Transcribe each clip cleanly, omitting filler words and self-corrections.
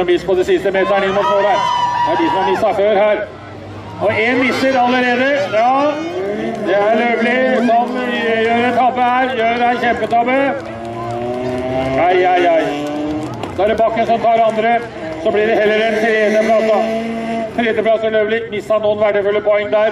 miss på det siste meteren inn mot mål her. Det er de som har misset før her. Og en misser allerede. Ja, det er Løvli som gjør en tabbe her. Gjør en kjempetabbe. Ai. Så er det Bakken som tar andre. Så blir det heller en tredjeplass da. Tredjeplass for Løvli. Misset noen verdifulle poeng der.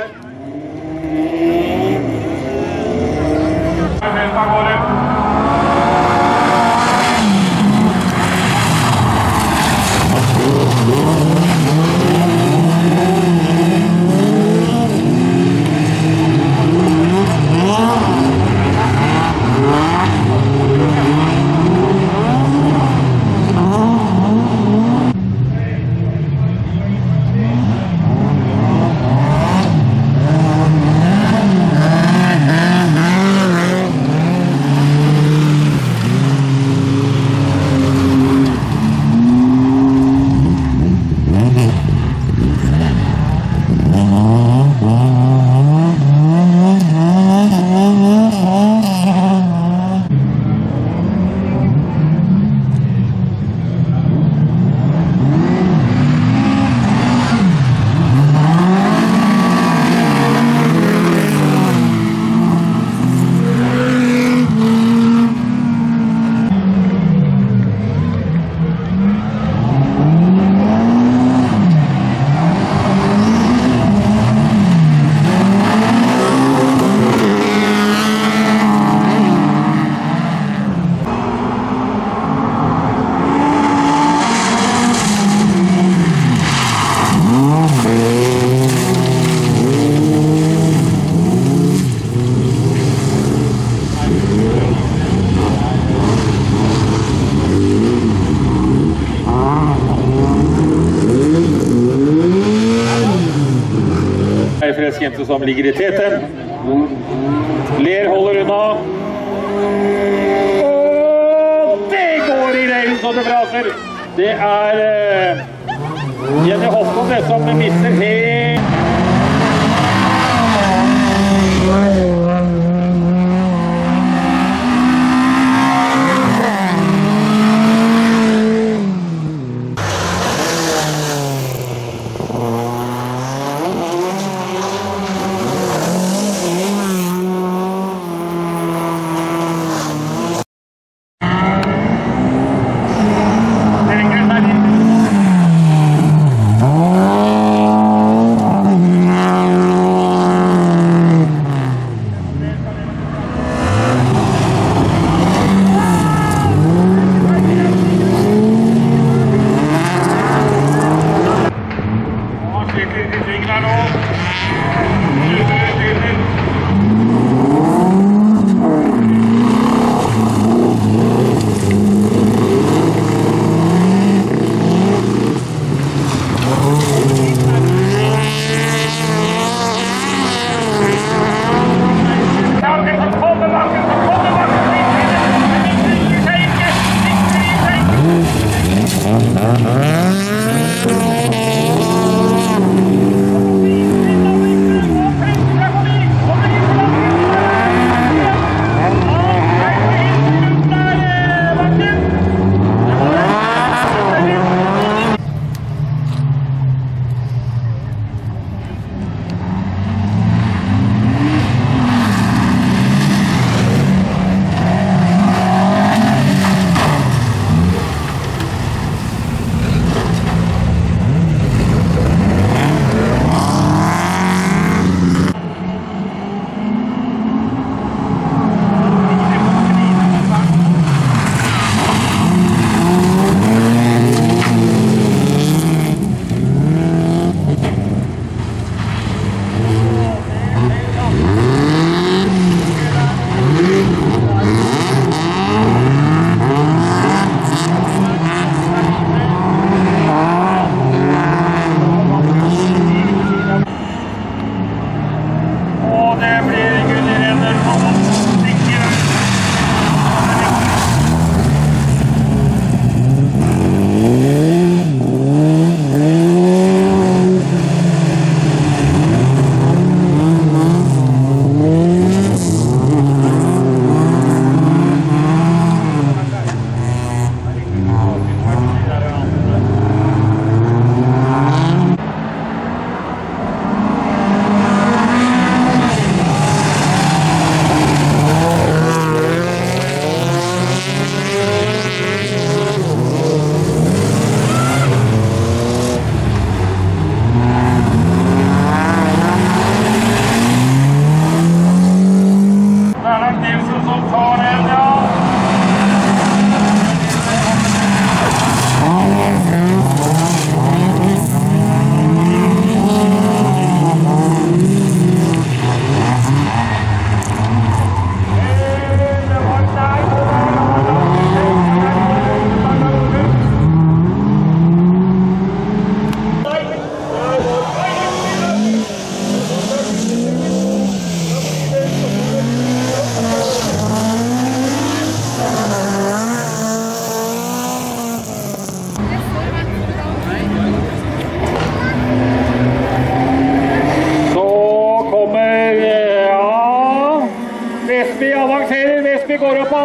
Fresk jente som ligger i teten. Ler holder unna. Og det går i reilen så det braser. Det er Jenny Hoffmann det som mister helt.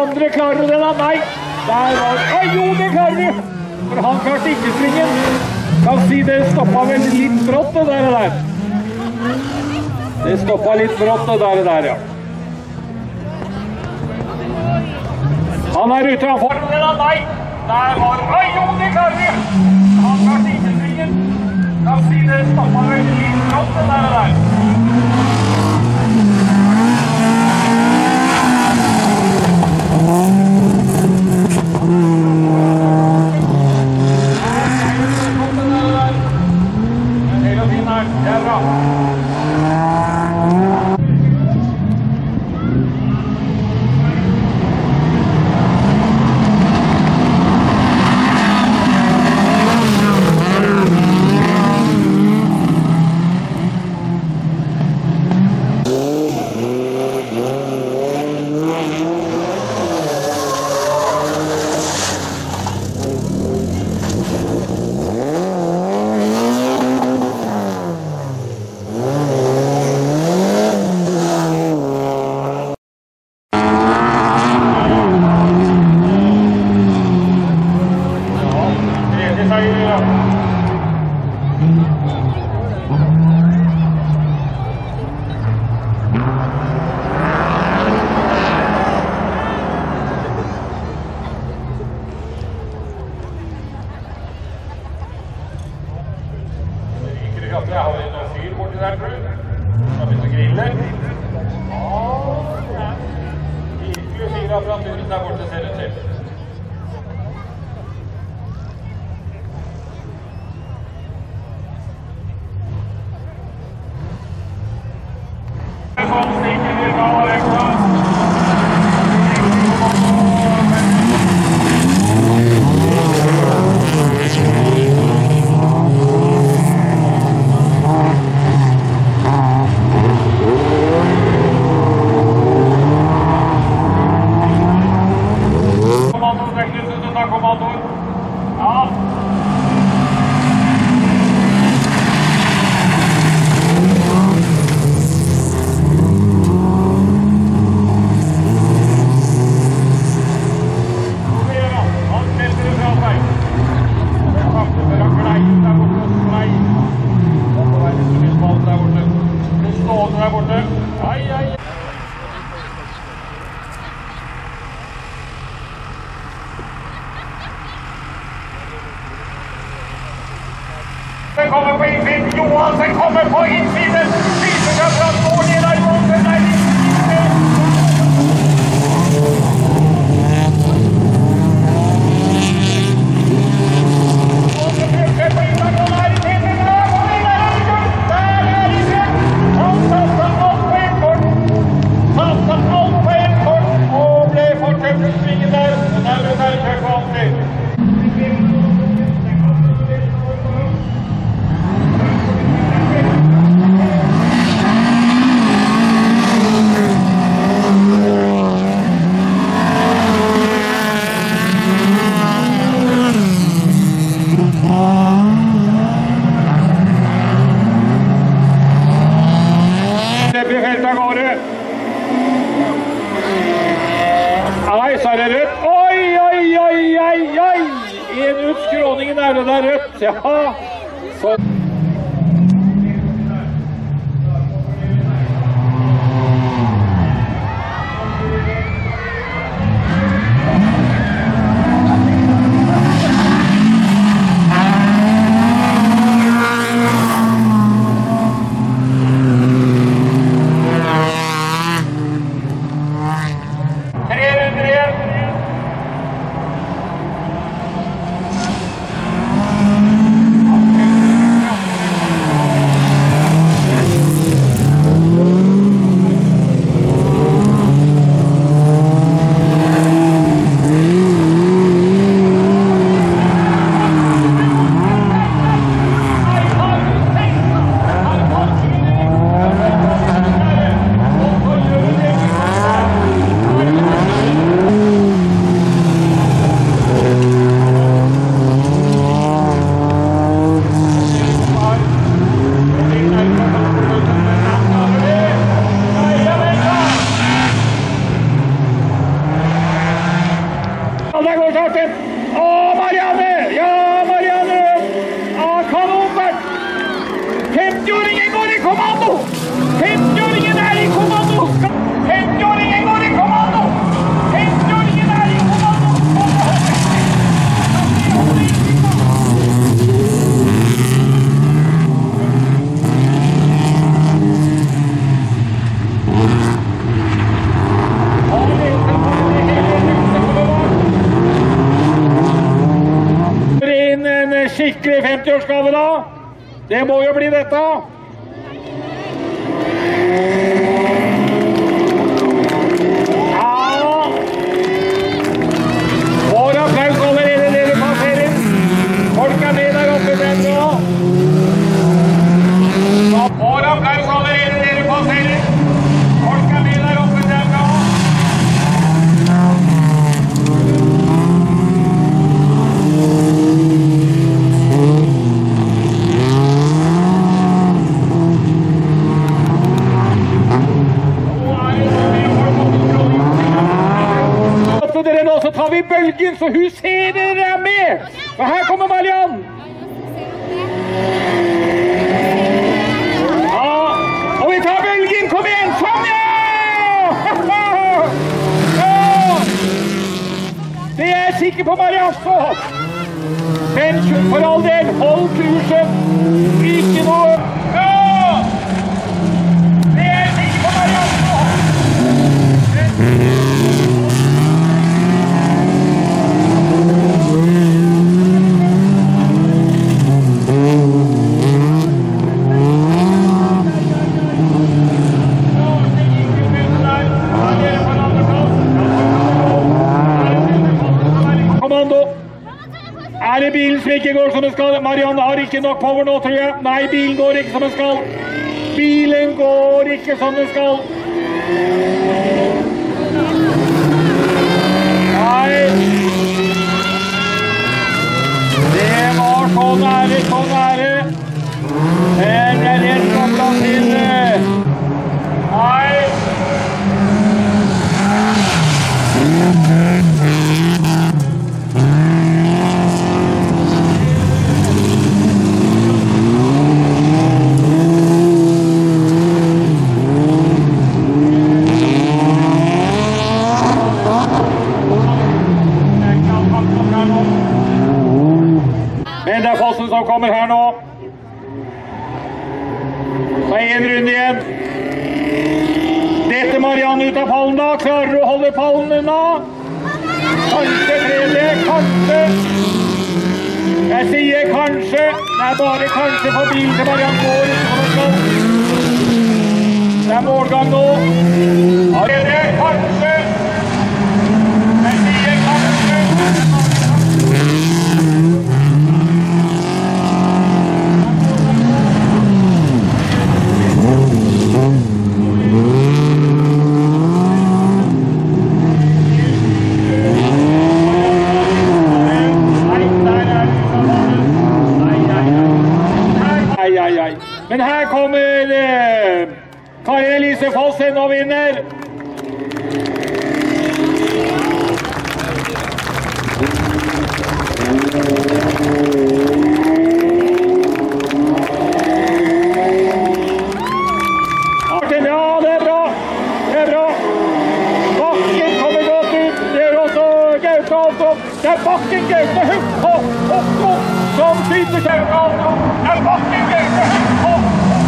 andre klarer den da? Nei. Der var... Oi, jo, det klarer vi! For han klarte ikke svingen. Kan si det stoppet vel litt brått det der. Det stoppet litt brått det der, ja. Han ute, han får den da? Nei. Der var... Oi, jo, det klarer vi! Han klarte ikke svingen. Kan si det stoppet vel litt brått det der. Det er bra. Jeg har en fyr borti der, tror du. Skal begynne å grille. Virkelig fyr av framturen der borte, ser det til. Sånn stikker vi fra Rekta. Kommandoen. Ja. Han smelter det fra seg. Det sakte for han gleier der borte og sklei. Det må være litt mye smalt der borte. Det stående der borte. Ai. Den kommer på innsiden, Johansen kommer på innsiden, viser seg fra står ned der, Johansen er litt Nei, så er det rødt. Oi! En ut skråningen er det der rødt. Ja, sånn. 90-årsgave da. Det må jo bli dette. Vår applaus allerede dere passerer. Folk med der oppe den nå. Vår applaus allerede dere passerer. Folk med der oppe den nå. Dere nå, så tar vi bølgen, så hun ser dere er med. Og her kommer Mariann. Ja, og vi tar bølgen, kom igjen, sånn ja! Det er jeg sikker på, Mariann, så. Men for all del, hold kursen. Ikke noe. Ja! Det er jeg sikker på, Mariann, så. Er det bilen som ikke går som den skal? Mariann har ikke nok power nå, tror jeg. Nei, bilen går ikke som den skal. Bilen går ikke som den skal. Nei. Det var så nære, så nære. Det ble rett og slett til. Nei. Men det er Fossen som kommer her nå. Så en runde igjen. Dette Mariann ut av pallen da. Klarer du å holde pallen unna? Kanskje tredje, kanskje. Jeg sier kanskje. Det er bare kanskje for bilen til Mariann går ikke som den skal. Det er målgang nå. Tredje, kanskje. Jeg sier kanskje. Men her kommer Kari Elise Fossen og vinner. Ja, det er bra. Det er bra. Bakken kommer godt ut. Det er også Gaute Alstom. Det er Bakken Gaute Hupp og Otto som skyter Gaute Alstom. Det er Bakken Gaute Hupp og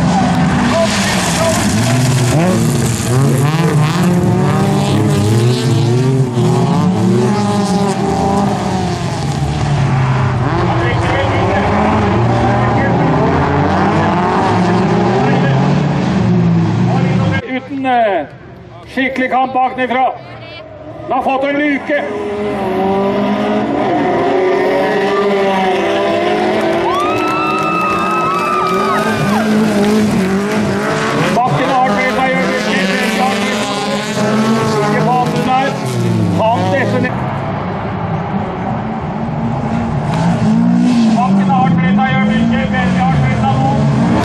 uten skikkelig kamp baknifra. Den har fått en luke. Bakken har kledd seg gjør ikke banen der. Han dette ned. Bakken har kledd seg gjør ikke veldig hardt kledd seg nå.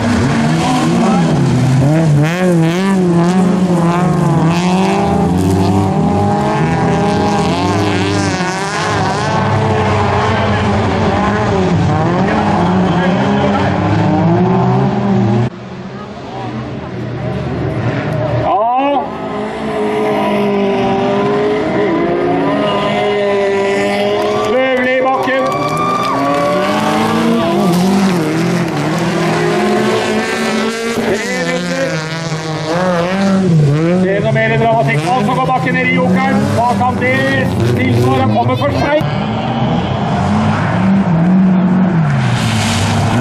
Så går Bakken ned i jokeren. Bak ham det tilsvaret kommer for seg.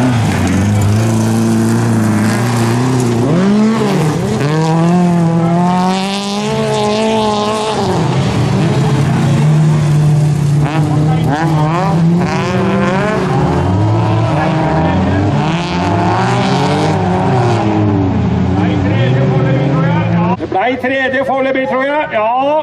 Nei, tredje foreløpig, tror jeg. Ja.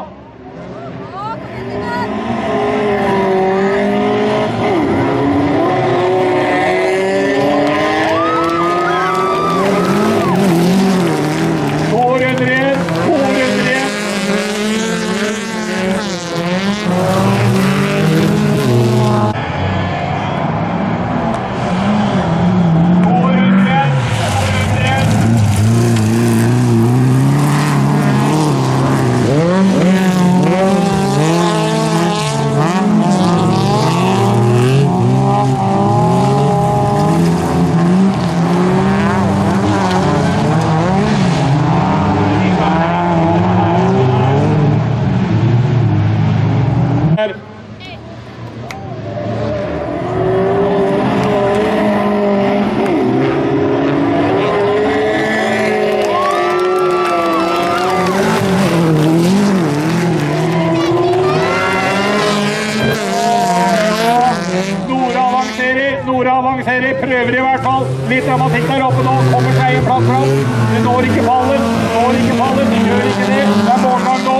Prøver i hvert fall. Litt dramatikk der oppe nå. Kommer seg en plass fram. Det når ikke fallen. Det gjør ikke det. Det er målgang nå.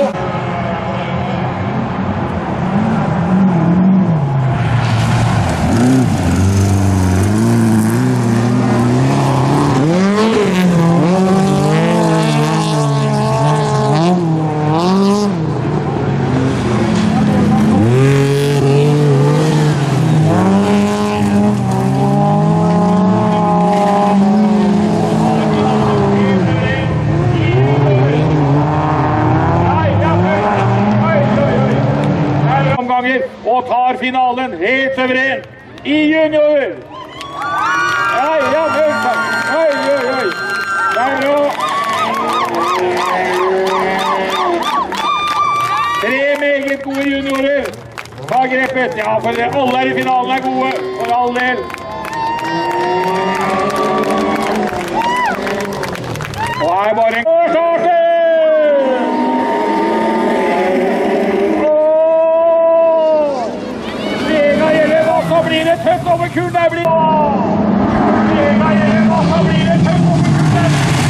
Og tar finalen helt suverent i junior. Ja, oi. Der nå. 3 meget gode juniorer. Ta grepet. Ja, for alle her i finalen er gode, for all del. Og her bare en starter! Blir det tøft over kuren der blir det tøft over kuren der.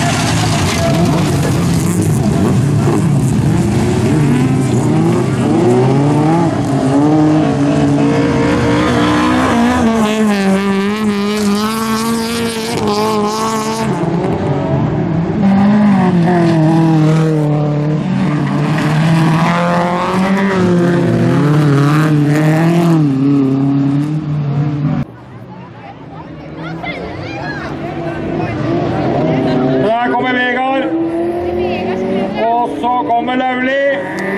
Kommer Løvli.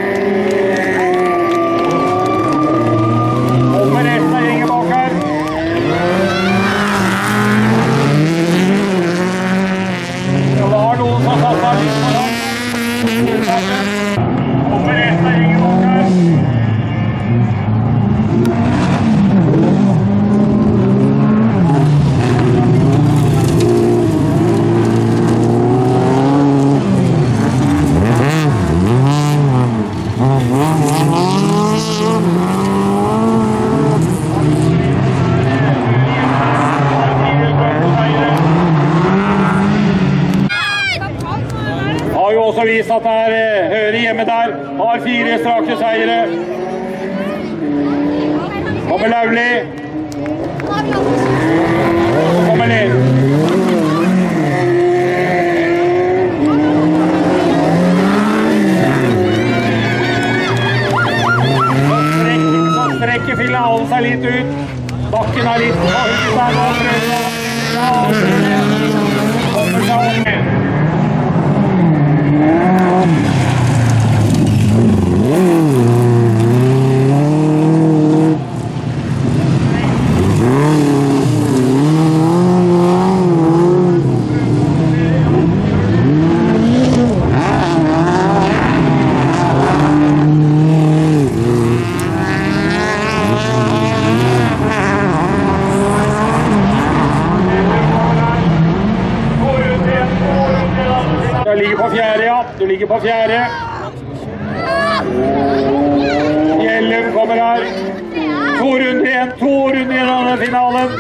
Kommer resten av gjengen bak her. Det var noen som satt her litt på dag. Kommer resten av gjengen bak her. Har jo også vist at det hører hjemme der. Har 4 strake seire. Kommer Løvli. Kommer Lill. Så strekker finalen seg litt ut. Bakken er litt på huset der nå. Kommer seg over. Du ligger på 4. Gjellum kommer her. 2 runder igjen. 2 runder igjen av denne finalen.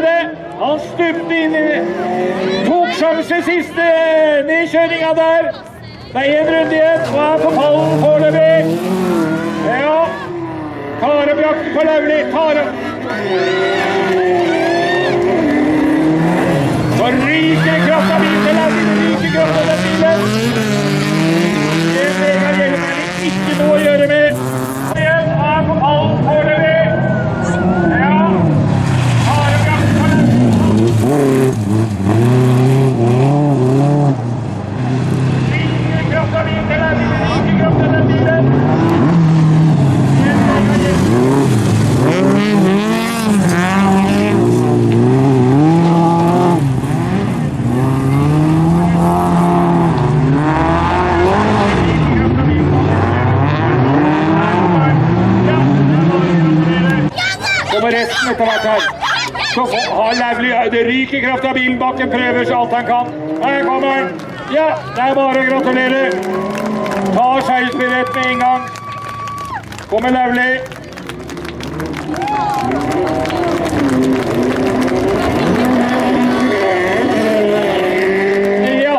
det. Han stupte inn i tok sjanse siste nedkjøringa der. Det er en runde igjen, og er på pallen foreløpig. Ja, Karup jakter på Lauvli. Karup. Så ryker kraft av bilen til Lauvli. Ryker kraft av den bilen. Det Vegard Hjelmeland ikke noe å gjøre med. Igjen, og er på pallen foreløpig. Ja, Karup jakter på Lauvli. Kommer resten etter hvert her. Så har Lauvli, det ryker kraft av bilen bak, en prøver så alt han kan. Her kommer han. Ja, det er bare å gratulere. Tar seiersbillett med en gang. Kommer Lauvli. Ja.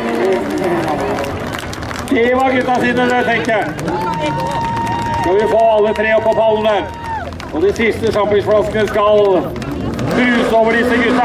Det var gutta sine der, tenker jeg. Skal vi få alle tre opp på pallen der. Og de siste sjampingsflaskene skal bruse over disse gutta.